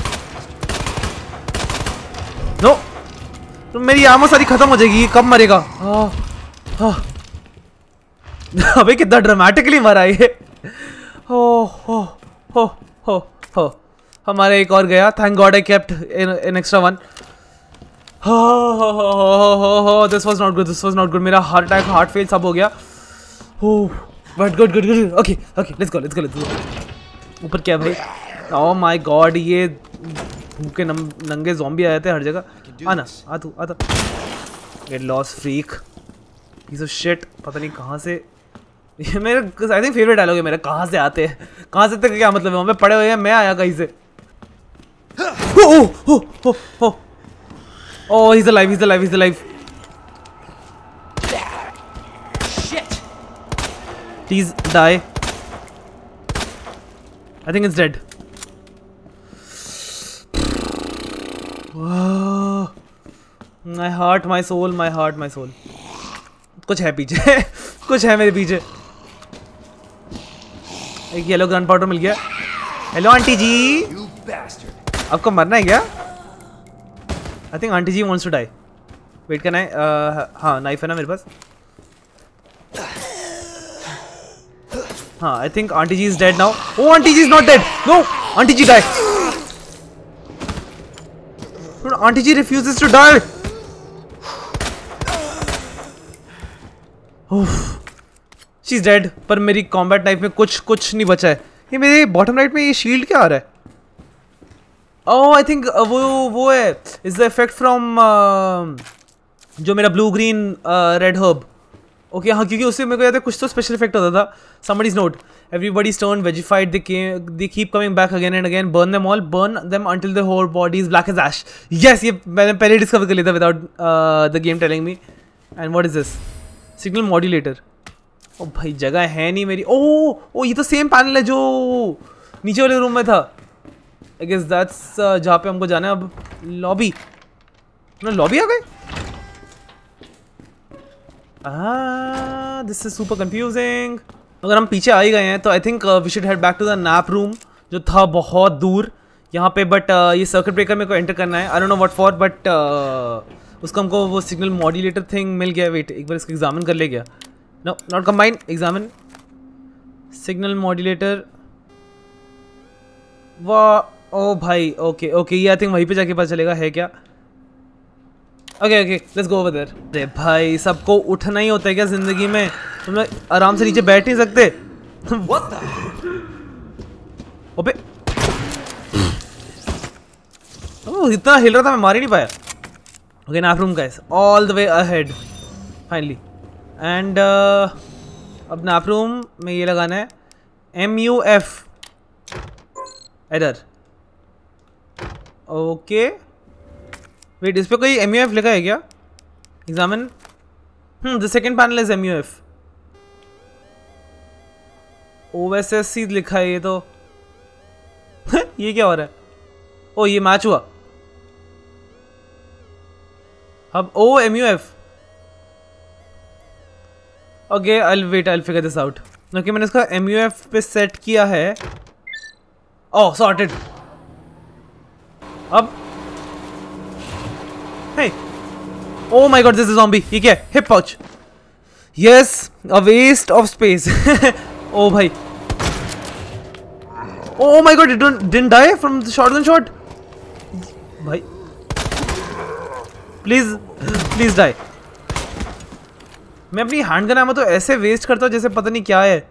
No. तो मेरी आमो सारी खत्म हो जाएगी। कब मरेगा? हाँ हाँ। अबे कितना ड्रामेटिकली मरा ये। हो हो हो हो हो हमारा एक और गया। Thank god I kept an extra one. हो हो हो हो हो हो this was not good this was not good. मेरा हार्ट अटैक हार्ट फेल सब हो गया। हो but good good good. Okay okay let's go let's go let's go. ऊपर क्या भाई? ओह माय गॉड ये भूखे नंगे ज़ॉम्बी आए थे हर जगह। आना आ तू आ। Get lost freak piece of shit. पता नहीं कहाँ से ये मेरे आई थिंक फेवरेट डायलॉग है मेरा। कहाँ से आते हैं? कहाँ से तक क्या मतलब है? वहाँ पे पड़े हुए हैं, मैं आया कहीं से। Oh oh oh oh oh he is alive he is alive he is alive. Please die. I think it's dead. My heart my soul my heart my soul. कुछ है पीछे कुछ है मेरे पीछे। एक येलो गन पाउडर मिल गया। Hello aunty जी, आपको मरना है क्या? I think aunty ji wants to die. Wait करना है। हाँ नाइफ है ना मेरे पास। हाँ I think aunty ji is dead now. ओ aunty ji is not dead. No aunty ji die. Aunty ji refuses to die. She's dead. पर मेरी कॉम्बैट नाइफ में कुछ कुछ नहीं बचा है. ये मेरे बॉटम राइट में ये शील्ड क्या आ रहा है? Oh, I think uh, वो वो है. Is the effect from uh, जो मेरा blue green red herb. Okay हाँ, क्योंकि उससे मेरे को याद है कुछ तो स्पेशल इफेक्ट होता था. Somebody's note. Everybody's turned vegified. They came, they keep coming back again and again. Burn them all. Burn them until the whole body is black as ash. Yes, ये मैंने पहले डिस्कवर कर लिया था without uh, the game telling me. And what is this? Signal modulator. ओ भाई जगह है नहीं मेरी. ओ ओ ये तो सेम पैनल है जो नीचे वाले रूम में था. आई गेस दैट्स जहाँ पे हमको जाना है अब. लॉबी ना, लॉबी आ गए. This is super confusing. अगर हम पीछे आ ही गए हैं तो I think we should head back to the nap room जो था बहुत दूर यहाँ पे. बट uh, ये सर्किट ब्रेकर मेरे को एंटर करना है. I don't know what for, but उसको हमको वो सिग्नल मॉड्यूलेटर थिंग मिल गया. वेट एक बार इसको एग्जामिन कर ले गया. No not combine, examine signal modulator. वाह ओ भाई. ओके ओके ये आई थिंक वहीं पे जाके पता चलेगा है क्या. Okay okay let's go over there. अरे भाई सबको उठना ही होता है क्या जिंदगी में? तुम लोग आराम से नीचे बैठ नहीं सकते? What the? ओबे ओह इतना हिल रहा था मैं मार ही नहीं पाया. Okay nap room guys, all the way ahead finally. And अब नैप रूम में ये लगाना है M U F error. Okay wait, इस पे कोई एम यू एफ लिखा है क्या? Examine. Hmm the second panel is M U F. O S S C लिखा है ये तो. ये क्या हो रहा है? ओ ये मैच हुआ अब. O M U F. Okay I will wait, I will figure this out. Okay मैंने इसका एम यू एफ पे सेट किया है. Oh sorted. अब hey, oh my god, this is zombie. ये क्या है? Hip pouch. Yes, a waste of space. oh भाई. Oh my god, it don't, didn't die from the shotgun shot. भाई. Please, please die. मैं अपनी hand gun ammo तो ऐसे waste करता हूँ जैसे पता नहीं क्या है.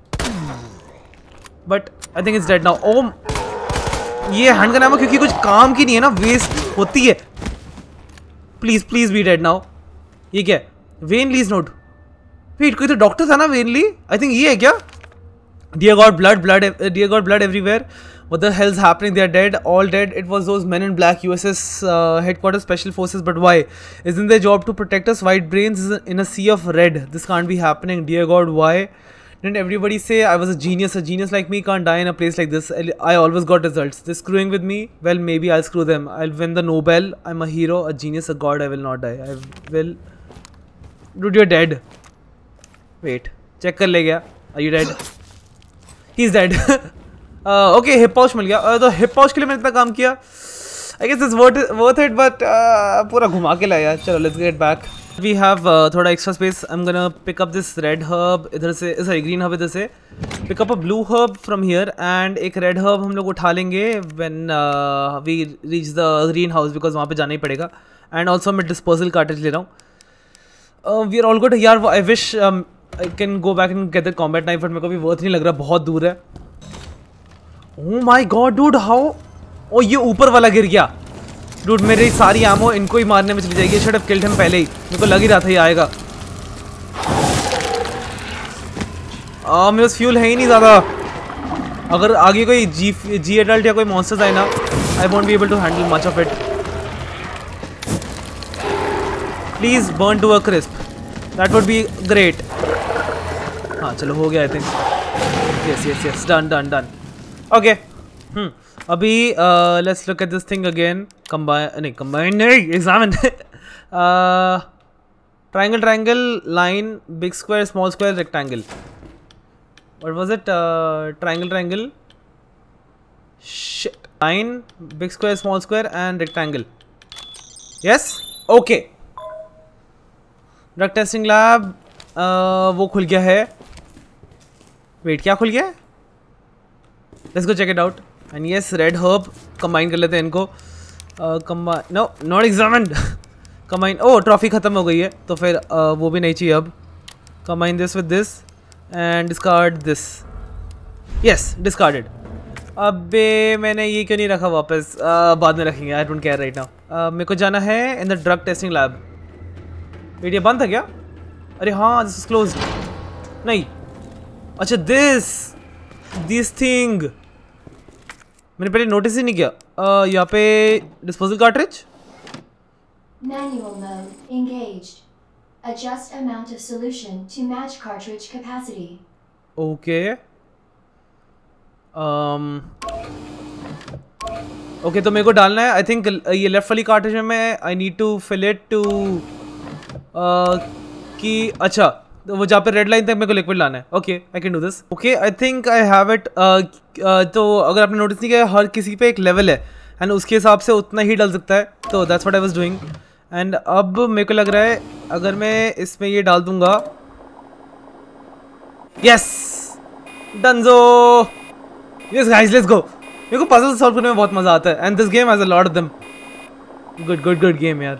But I think it's dead now. Oh, ये हैंड गन एमो क्योंकि कुछ काम की नहीं है ना, वेस्ट होती है. Please please be dead now. ये क्या है? When lease note. वेट कोई तो डॉक्टर था ना वेन ली. आई थिंक ये है क्या? Dear god blood blood dear god blood everywhere. What the hell is happening? They are dead, all dead. It was those men in black, USS headquarter special forces. But why? Isn't their job to protect us? White brains in a sea of red. This can't be happening. Dear god why? Didn't everybody say I was a genius? A genius like me can't die in a place like this. I always got results. They're screwing with me. Well, maybe I'll screw them. I'll win the Nobel. I'm a hero, a genius, a god. I will not die. I will. Dude, you're dead. Wait. Check कर ले गया. Are you dead? He's dead. uh, okay, hip pouch मिल गया. uh, तो hip pouch के लिए मैंने इतना काम किया. I guess it's worth it, worth it but uh, पूरा घुमा के लाया. चलो, let's get back. We have uh, थोड़ा extra space. I'm gonna pick up this red herb इधर से, sorry green herb इधर से. Pick up a blue herb from here and एक red herb हम लोग उठा लेंगे when uh, we reach the greenhouse because वहाँ पे जाना ही पड़ेगा. And also मैं dispersal cartridge ले रहा हूँ. uh, We are all good. यार I wish um, I can go back and get the combat knife but मेरे को भी worth नहीं लग रहा, बहुत दूर है. Oh my god dude, how? oh ये ऊपर वाला गिर गया. डूड मेरी सारी आमो इनको ही मारने में चली जाएगी. शुड हैव किल्ड हिम पहले ही. मेरे को लग ही रहा था ये आएगा. आ, मेरे पास फ्यूल है ही नहीं ज़्यादा. अगर आगे कोई जी जी एडल्ट या कोई मॉन्स्टर्स आए ना, I won't be able to handle much of it. Please burn to a crisp. That would be great. हाँ चलो हो गया I think. Yes yes yes done done done. Okay hmm अभी let's look at this thing again. Combine नहीं combine नहीं examine. Triangle triangle line big square small square rectangle. What was it? Triangle triangle shit line big square small square and rectangle. Yes okay. Drug testing lab वो खुल गया है. Wait क्या खुल गया? Let's go check it out. And yes red herb combine कर लेते हैं इनको. Combine, no not examined. Combine, ओ ट्रॉफी खत्म हो गई है तो फिर uh, वो भी नहीं चाहिए अब। Combine this with this and discard this. Yes discarded. अबे मैंने ये क्यों नहीं रखा वापस? uh, बाद में रखेंगे, I don't care right now. मेरे को जाना है in the drug testing lab. Wait ये बंद था क्या? अरे हाँ दिस इज क्लोज्ड। नहीं अच्छा दिस दिस थिंग मैंने पहले नोटिस ही नहीं किया। uh, यहाँ पे disposal cartridge. Manual mode engaged. Adjust amount of solution to match cartridge capacity. Okay okay तो मेरे को डालना है आई थिंक ये लेफ्ट वाली कार्ट्रिज में। I need to fill it to कि अच्छा तो वो जहाँ पे रेड लाइन तक मेरे को लिक्विड लाना है। Okay I can do this. Okay I think I have it. तो अगर आपने नोटिस नहीं किया हर किसी पे एक लेवल है एंड उसके हिसाब से उतना ही डल सकता है। तो that's what I was doing. And अब मेरे को लग रहा है अगर मैं इसमें ये डाल दूंगा। यस डनजो। Yes guys let's go. मेरे को पजल सॉल्व करने में बहुत मजा आता है and this game has a lot of them. Good good good game यार।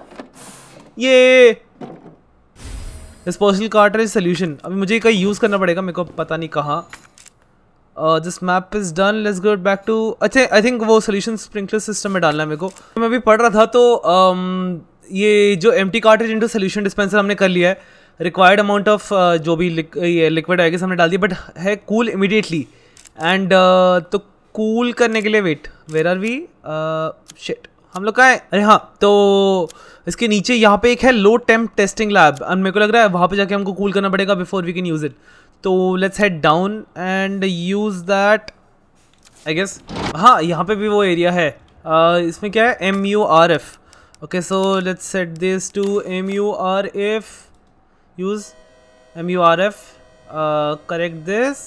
ये डिस्पोजल कार्ट्रिज सोल्यूशन अभी मुझे कहीं यूज़ करना पड़ेगा, मेरे को पता नहीं कहाँ। This map is done, let's go back to. अच्छा आई थिंक वो सोल्यूशन स्प्रिंकलर सिस्टम में डालना है मेरे को। मैं अभी पढ़ रहा था तो um, ये जो empty cartridge into solution dispenser हमने कर लिया है। रिक्वायर्ड अमाउंट ऑफ जो भी लिक, ये लिक्विड आएगा हमने डाल दिया बट है कूल इमीडिएटली। एंड तो कूल करने के लिए wait where are we shit हम लोग कहाँ है? अरे हाँ तो इसके नीचे यहाँ पे एक है low temp testing lab and मेरे को लग रहा है वहाँ पे जाके हमको कूल करना पड़ेगा before we can use it. तो let's head down and use that I guess. हाँ यहाँ पे भी वो एरिया है। uh, इसमें क्या है M U R F. Okay so let's set this to M U R F. Use M U R F. Correct this.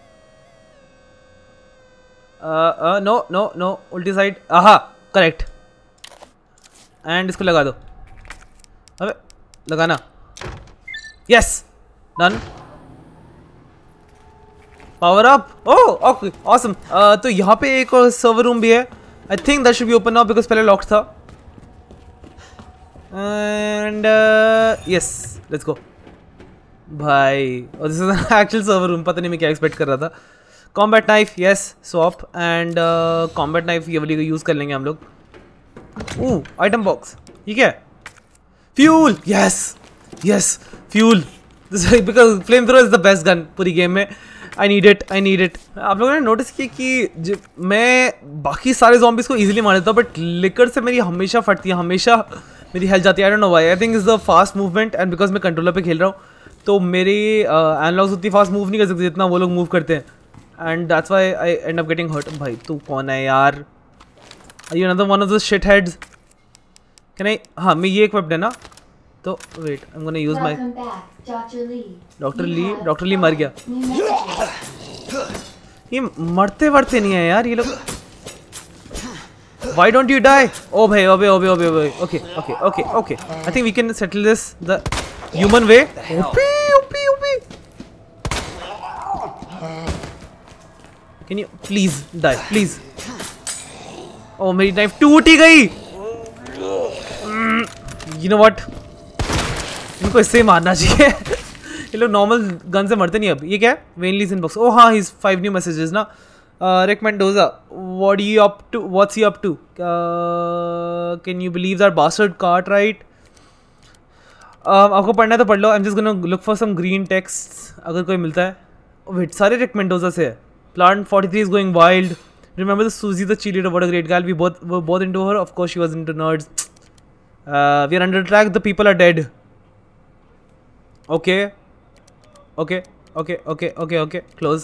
No no no उल्टी साइड। हाँ करेक्ट। एंड इसको लगा दो। अबे लगाना। Yes done. Power up. Oh okay awesome. तो यहाँ पे एक और सर्वर रूम भी है। I think that should be open now because पहले लॉक्ड था। एंड यस लेट्स गो भाई। और this is actual server room. पता नहीं मैं क्या एक्सपेक्ट कर रहा था। Combat knife yes swap and combat knife ये वाली को यूज़ कर लेंगे हम लोग। ओह आइटम बॉक्स ठीक है। Fuel yes yes fuel because flame throw is the best gun पूरी गेम में। I need it I need it. आप लोगों ने नोटिस किया कि मैं बाकी सारे zombies को इजीली मार देता हूँ बट लिकर से मेरी हमेशा फटती है, हमेशा मेरी हेल्थ जाती है। I don't know why. I think is the fast movement and because मैं कंट्रोलर पे खेल रहा हूँ तो मेरी एनालॉग्स उतनी फास्ट मूव नहीं कर सकती जितना वो लोग मूव करते हैं and that's why I end up getting hurt. भाई तू कौन है यार? Are you another one of those shitheads? Can I? हाँ मैं ये equipped है ना तो wait I'm gonna use my Doctor Lee. Doctor Lee Doctor Lee मर गया। ये मरते मरते नहीं है यार ये लोग। Why don't you die? Oh भाई ओबे ओबे ओबे ओबे। Okay okay okay okay. I think we can settle this the human way. OP OP OP. Can you please die please? Oh मेरी नाइफ टूट ही गई। यू नो व्हाट इनको इससे ही मारना चाहिए। ये लोग नॉर्मल गन से मरते नहीं अब। ये क्या है? वेनलीज इन बॉक्स। ओ हाँ हिज फाइव न्यू मैसेजेस ना। Rick Mendoza what you up to what's he up to can you believe that bastard Cartwright. आपको पढ़ना है तो पढ़ लो। I am just gonna look for some green text अगर कोई मिलता है। वेट सारे रिक मेंडोजा से है। Plant forty three is going wild. Remember the Susie the cheerleader? What a great girl. We both were both into her. Of course, she was into nerds. Uh, we are under attack. The people are dead. Okay. Okay. Okay. Okay. Okay. Okay. Close.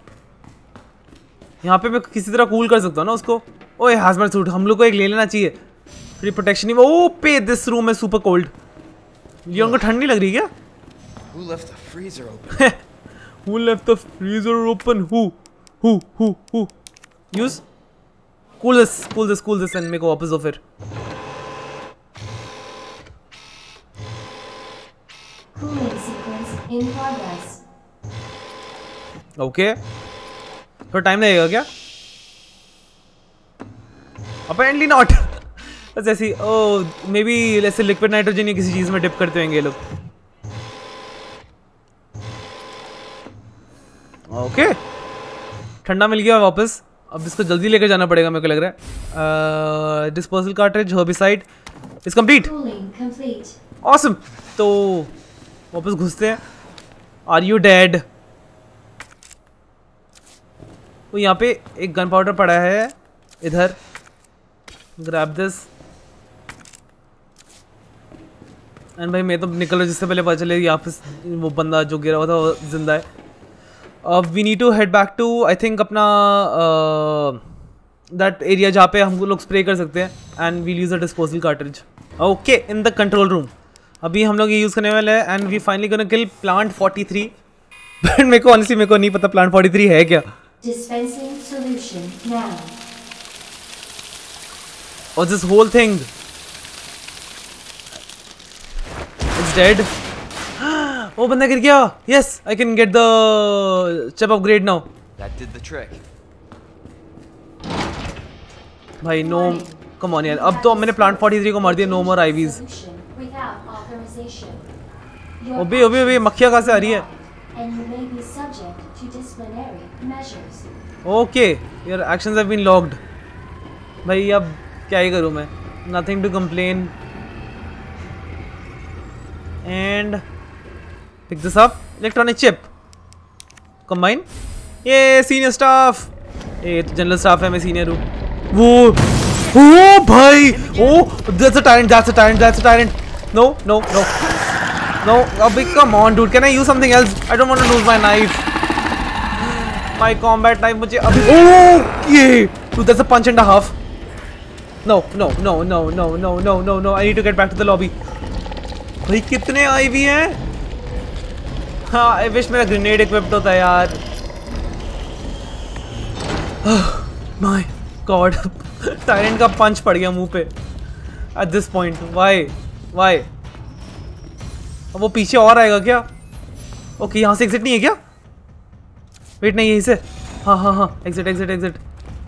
यहाँ पे मैं किसी तरह cool कर सकता हूँ ना उसको। ओए hazmat सूट हम लोग को एक ले लेना चाहिए। फ्री प्रोटेक्शन ही। ओ पे this room is super cold. Leon को ठंड नहीं लग रही क्या? Who left the freezer open? Who left the freezer open? Who? Who? Who? Who? Use cool this cool this cool this and मेरे को वापस दो फिर। Cooling sequence in progress. Okay थोड़ा टाइम लगेगा क्या? Apparently not. बस ऐसी ओ मे बी ऐसे लिक्विड नाइट्रोजन या किसी चीज़ में डिप करते होंगे ये लोग। ओके ठंडा मिल गया वापस। अब इसको जल्दी लेकर जाना पड़ेगा मेरे को लग रहा है। Disposal cartridge herbicide is complete. Awesome. तो वापस घुसते हैं। Are you dead? तो यहाँ पे एक गन पाउडर पड़ा है इधर। ग्रैब दिस एंड भाई मैं तो निकल रहा जिससे पहले पता चले यहाँ पे वो बंदा जो गिरा हुआ था वो जिंदा है। अब we need to head back to I think अपना दैट एरिया जहाँ पे हम लोग स्प्रे कर सकते हैं and we'll use a disposal cartridge. Okay in the control room अभी हम लोग ये यूज़ करने वाले हैं and we finally gonna kill plant forty three. But मेरे को ऑनेस्टली मेरे को नहीं पता प्लांट फोर्टी थ्री है क्या। Dispensing solution now. और this whole thing it's dead. वो बंदा गिर गया। Yes I can get the chip upgrade now. That did the trick. भाई नो कम ऑन यार अब तो मैंने प्लांट फोर्टी थ्री को मार दिया। No more ivies. ओबे ओबे ओबे मक्खियाँ कहाँ से आ रही है? Okay your actions have been logged. भाई अब क्या ही करूँ मैं? Nothing to complain and pick this up. Electronic chip combine. ये सीनियर स्टाफ। ये तो जनरल स्टाफ है मैं सीनियर हूँ। वो ओ भाई oh that's a tyrant that's a tyrant that's a tyrant. No no no no अबे come on dude can I use something else? I don't want to lose my knife. My combat knife मुझे अभी okay dude that's a punch and a half. No no no no no no no no no I need to get back to the lobby. भाई कितने ivy हैं? हाँ I wish मेरा grenade equipped होता है यार। माय गॉड टायरेंट का पंच पड़ गया मुंह पे at this point. Why why अब वो पीछे और आएगा क्या? ओके यहाँ से एग्जिट नहीं है क्या? वेट नहीं यहीं से। हाँ हाँ हाँ एग्जिट एग्जिट एग्जिट।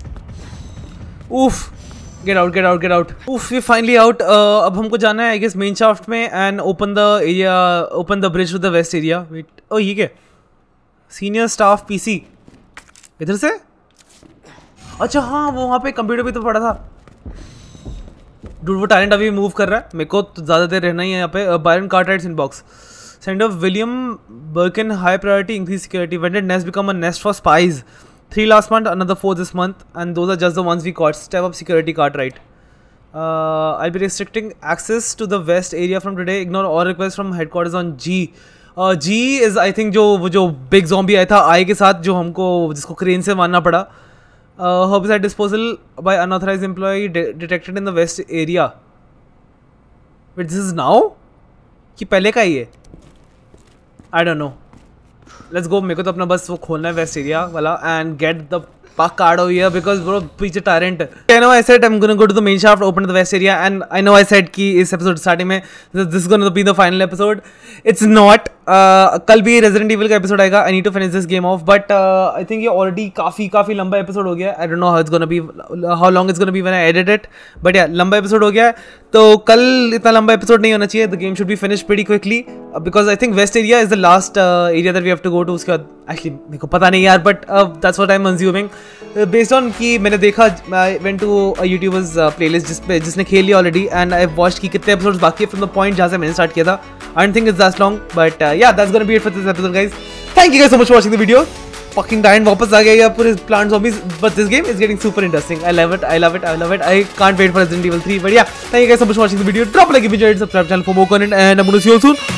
उफ get out get out get out. उफ वी फाइनली आउट। अब हमको जाना है आई गेस मेन शाफ्ट में and open the area open the bridge to the west area. Wait oh ये क्या? सीनियर स्टाफ पीसी इधर से। अच्छा हाँ वो वहाँ पे कंप्यूटर भी तो पड़ा था। डूड वो टायरेंट अभी मूव कर रहा है। मेरे को तो ज़्यादा देर रहना ही है यहाँ पे। Byron Cartwright's inbox send of William Birkin high priority increase security when did nest become a nest for spies three last month another four this month and those are just the ones we caught step up security Cartwright. I be restricting access to the west area from today ignore all request from headquarters on G. G is I think जो वो जो big zombie आया था आई के साथ जो हमको जिसको क्रेन से मारना पड़ा। Uh, herbicide disposal by unauthorized employee de detected in the west area. Wait, this is now? कि पहले का ही है? I don't know. Let's go. मेरे को तो अपना बस वो खोलना है वेस्ट एरिया वाला and get the fuck out of here because bro पीछे tyrant. I know I said I'm gonna go to the main shaft, open to the west area and I know I said कि इस episode starting में this is gonna be the final episode. It's not. Uh, कल भी Resident Evil का episode आएगा. I need to finish this game off, but uh, I think ये already काफी काफी लंबा episode हो गया. I don't know how it's gonna be, how long it's gonna be when I edit it, but yeah लंबा episode हो गया है. तो कल इतना लंबा episode नहीं होना चाहिए. The game should be finished pretty quickly uh, because I think West area is the last uh, area that we have to go to. उसके बाद actually मेरे को पता नहीं यार, but uh, that's what I'm assuming. Uh, based on कि मैंने देखा I went to a YouTuber's uh, playlist जिस पे जिसने खेल लिया already and I've watched कि कितने episodes बाकी है from the point जहाँ से मैंने start किया था. I don't think it's that long, but uh, yeah, that's gonna be it for this episode, guys. Thank you guys so much for watching the video. Fucking dying वापस आ गया ये पूरे plant zombies, but this game is getting super interesting. I love it, I love it, I love it. I can't wait for Resident Evil three. But yeah, thank you guys so much for watching the video. Drop a like if you enjoyed, subscribe channel for more content, and I'm gonna see you all soon.